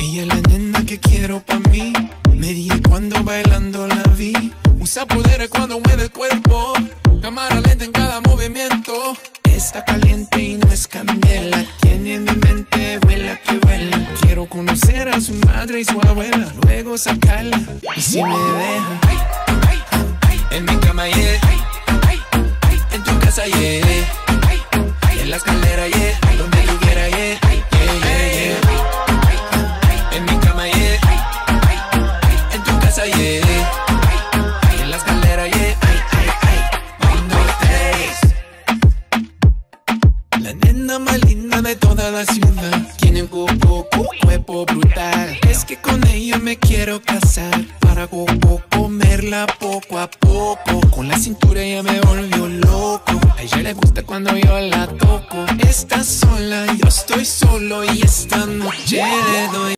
Ella es la nena que quiero pa' mí. Me dije cuando bailando la vi. Usa poderes cuando mueve el cuerpo. Cámara lenta en cada movimiento. Está caliente y no es candela. Tiene en mi mente, vuela que vuela. Quiero conocer a su madre y su abuela. Luego sacarla y si me deja en mi cama, yeah. En tu casa, yeah. En la escalera, yeah. Donde tú quieras, yeah. En mi cama, yeah. En tu casa, yeah. En la escalera, yeah. 1, 2, 3. La nena más linda de toda la ciudad. Tiene un cuerpo brutal. Es que con ella me quiero casar. Para comerla poco a poco. Con la cintura ella me volvió loco. A ella le gusta cuando yo la toco. Está sola, yo estoy solo. Y esta noche le doy